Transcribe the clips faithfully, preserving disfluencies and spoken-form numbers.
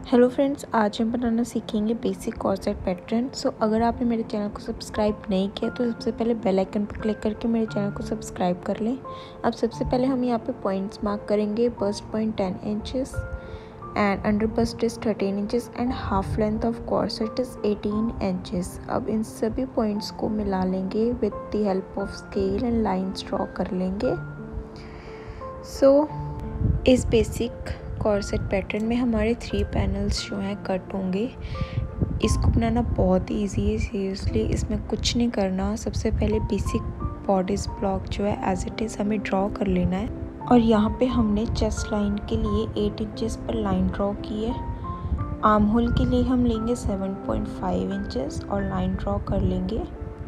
Hello friends, आज हम बनाना सीखेंगे बेसिक कॉर्सेट पैटर्न। सो अगर आपने मेरे चैनल को सब्सक्राइब नहीं किया तो सबसे पहले बेल आइकन पर क्लिक करके मेरे चैनल को सब्सक्राइब कर लें। अब सबसे पहले हम यहाँ पे पॉइंट्स मार्क करेंगे। Bust point ten inches and under bust is thirteen inches and half length of corset is eighteen inches. अब इन सभी पॉइंट्स को मिला लेंगे with the help of scale and lines draw कर लेंगे। सो so, इस बेसिक कॉर्सेट पैटर्न में हमारे थ्री पैनल्स जो हैं कट होंगे। इसको बनाना बहुत ही ईजी है, सीरियसली इसमें कुछ नहीं करना। सबसे पहले बेसिक बॉडीज ब्लॉक जो है एज इट इज़ हमें ड्रॉ कर लेना है। और यहाँ पे हमने चेस्ट लाइन के लिए एट इंचेस पर लाइन ड्रॉ की है। आर्म होल के लिए हम लेंगे सेवन पॉइंट फाइव इंचेस और लाइन ड्रॉ कर लेंगे।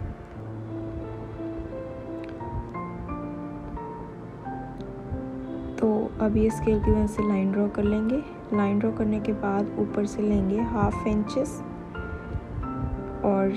तो अब ये स्केल की वजह से लाइन ड्रॉ कर लेंगे। लाइन ड्रॉ करने के बाद ऊपर से लेंगे हाफ इंचेस और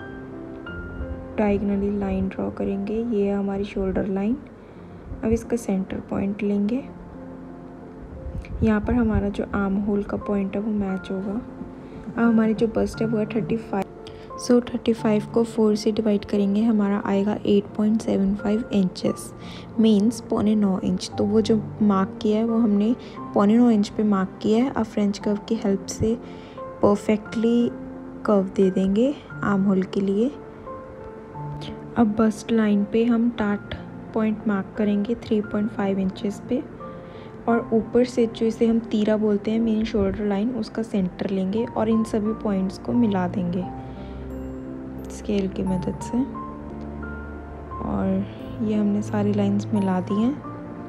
डायगनली लाइन ड्रॉ करेंगे। ये है हमारी शोल्डर लाइन। अब इसका सेंटर पॉइंट लेंगे। यहाँ पर हमारा जो आर्म होल का पॉइंट है वो मैच होगा। अब हमारी जो बस्ट है वो है thirty five. So thirty five को फोर से डिवाइड करेंगे, हमारा आएगा eight point seven five inches, means पौने नौ इंच। तो वो जो मार्क किया है वो हमने पौने नौ इंच पे मार्क किया है। अब फ्रेंच कर्व की हेल्प से परफेक्टली कर्व दे देंगे आर्म होल के लिए। अब बस्ट लाइन पे हम टाट पॉइंट मार्क करेंगे थ्री पॉइंट फाइव इंचेस पे और ऊपर से जो इसे हम तीरा बोलते हैं मेन शोल्डर लाइन, उसका सेंटर लेंगे और इन सभी पॉइंट्स को मिला देंगे स्केल की मदद से। और ये हमने सारी लाइंस मिला दी हैं।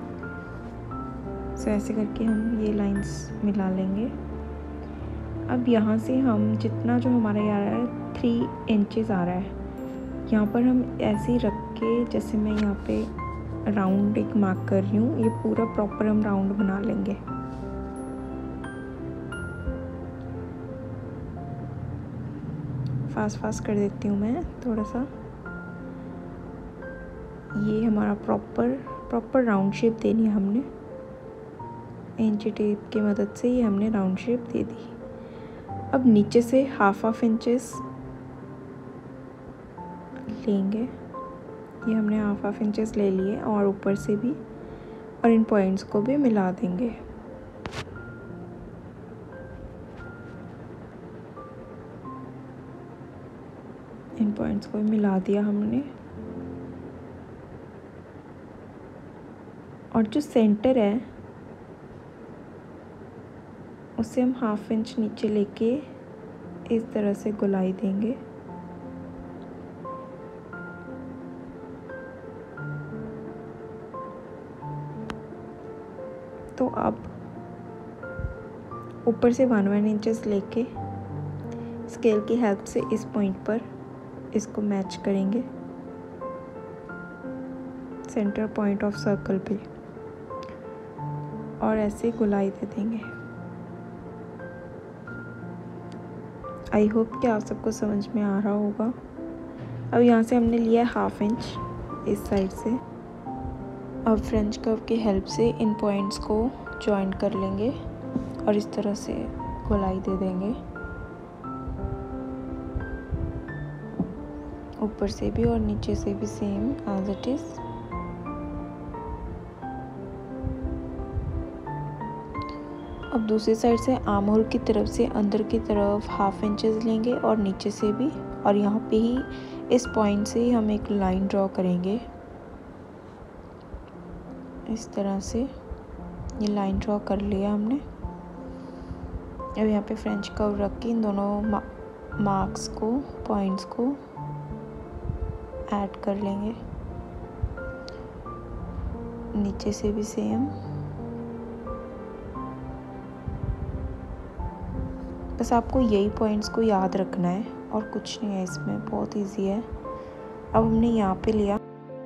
सो ऐसे करके हम ये लाइंस मिला लेंगे। अब यहाँ से हम जितना जो हमारा ये आ रहा है थ्री इंचेस आ रहा है, यहाँ पर हम ऐसे ही रख के, जैसे मैं यहाँ पे राउंड एक मार्क कर रही हूँ, ये पूरा प्रॉपर हम राउंड बना लेंगे। फास्ट फास्ट कर देती हूँ मैं थोड़ा सा। ये हमारा प्रॉपर प्रॉपर राउंड शेप देनी है हमने। इंची टेप की मदद से ये हमने राउंड शेप दे दी। अब नीचे से हाफ हाफ इंचेस लेंगे। ये हमने हाफ हाफ इंचेस ले लिए और ऊपर से भी, और इन पॉइंट्स को भी मिला देंगे। इन पॉइंट्स को मिला दिया हमने। और जो सेंटर है उसे हम हाफ इंच नीचे लेके इस तरह से गोलाई देंगे। तो अब ऊपर से वन वन इंचेस लेके स्केल की हेल्प से इस पॉइंट पर इसको मैच करेंगे सेंटर पॉइंट ऑफ सर्कल पे और ऐसे गोलाई दे देंगे। आई होप कि आप सबको समझ में आ रहा होगा। अब यहाँ से हमने लिया हाफ इंच इस साइड से। अब फ्रेंच कर्व की हेल्प से इन पॉइंट्स को जॉइन कर लेंगे और इस तरह से गोलाई दे देंगे ऊपर से भी और नीचे से भी सेम एज इट इज। अब दूसरी साइड से आर्म होल की तरफ से अंदर की तरफ हाफ इंचेस लेंगे और नीचे से भी, और यहाँ पे ही इस पॉइंट से ही हम एक लाइन ड्रॉ करेंगे इस तरह से। ये लाइन ड्रॉ कर लिया हमने। अब यहाँ पे फ्रेंच कर्व रख के इन दोनों मा, मार्क्स को, पॉइंट्स को ऐड कर लेंगे। नीचे से भी सेम। बस आपको यही पॉइंट्स को याद रखना है और कुछ नहीं है इसमें, बहुत इजी है। अब हमने यहाँ पे लिया,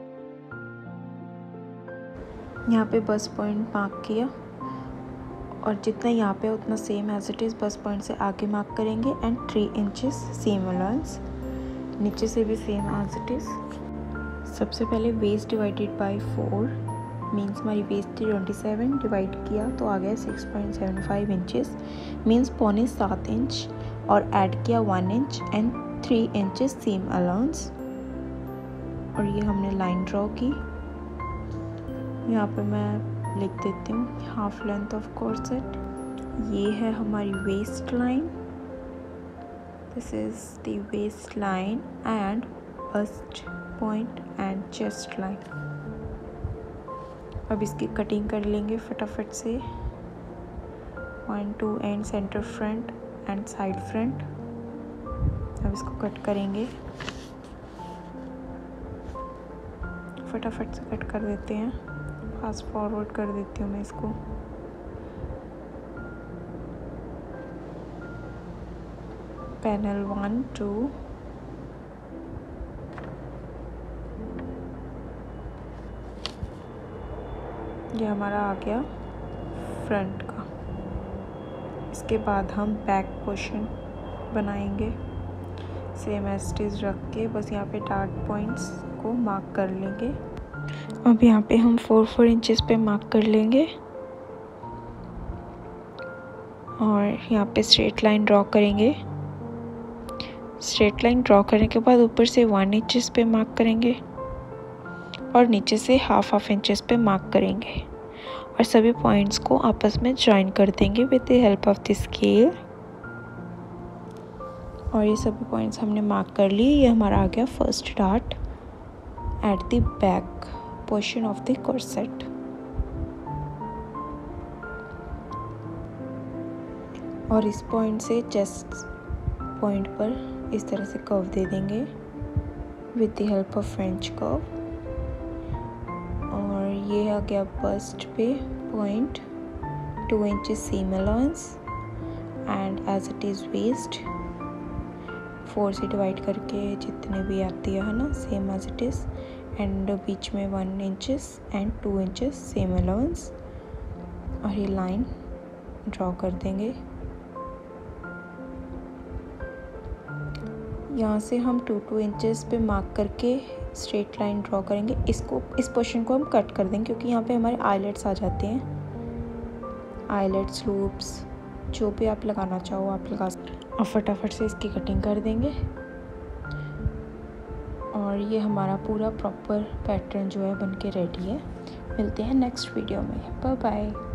यहाँ पे बस पॉइंट मार्क किया और जितना यहाँ पे उतना same as it is bust point से आगे मार्क करेंगे and three inches seam allowance. नीचे से भी सेम एज इट इज़। सबसे पहले waist divided by four means हमारी वेस्ट थी ट्वेंटी सेवन, डिवाइड किया तो आ गया six point seven five inches, means पौने सात इंच, और ऐड किया one inch and three inches seam allowance. और ये हमने लाइन ड्रॉ की। यहाँ पे मैं लिख देती हूँ हाफ लेंथ ऑफ कॉर्सेट। ये है हमारी waist line, this is the waist line and bust point and chest line. अब इसकी कटिंग कर लेंगे फटाफट से। One two and center front and side front. अब इसको कट करेंगे, फटाफट से कट कर देते हैं। फास्ट फॉरवर्ड कर देती हूँ मैं इसको। पैनल वन टू, ये हमारा आ गया फ्रंट का। इसके बाद हम बैक पोर्शन बनाएंगे सेम एस्टिज रख के, बस यहाँ पे डार्क पॉइंट्स को मार्क कर लेंगे। अब यहाँ पे हम फोर फोर इंचेस पे मार्क कर लेंगे और यहाँ पे स्ट्रेट लाइन ड्रॉ करेंगे। स्ट्रेट लाइन ड्रॉ करने के बाद ऊपर से वन इंचेस पे मार्क करेंगे और नीचे से हाफ हाफ इंचेस पे मार्क करेंगे और सभी पॉइंट्स को आपस में जॉइन कर देंगे with the help of the scale. और ये सभी पॉइंट्स हमने मार्क कर लिए। ये हमारा आ गया first dart at the back portion of the corset. और इस पॉइंट से चेस्ट पॉइंट पर इस तरह से कर्व दे देंगे with the help of French curve. और ये आ गया बस्ट पे point, two inches seam allowance and as it is waist four से डिवाइड करके जितने भी आती है ना same as it is, and बीच में one inches and two inches seam allowance. और ये लाइन ड्रॉ कर देंगे। यहाँ से हम टू टू इंचेस पे मार्क करके स्ट्रेट लाइन ड्रॉ करेंगे। इसको इस पोर्शन को हम कट कर देंगे क्योंकि यहाँ पे हमारे आईलेट्स आ जाते हैं। आईलेट्स, लूप्स, जो भी आप लगाना चाहो आप लगा सकते। और फटाफट से इसकी कटिंग कर देंगे। और ये हमारा पूरा प्रॉपर पैटर्न जो है बनके रेडी है। मिलते हैं नेक्स्ट वीडियो में। Bye bye.